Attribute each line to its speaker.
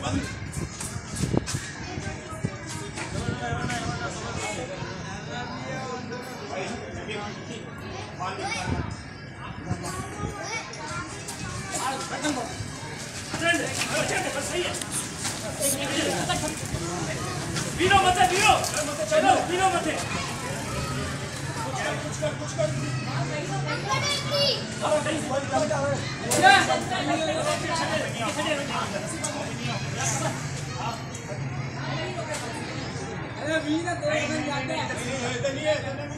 Speaker 1: वीरो मत चलो वीरो मत कुछ कर अरे वीर तो जाते हैं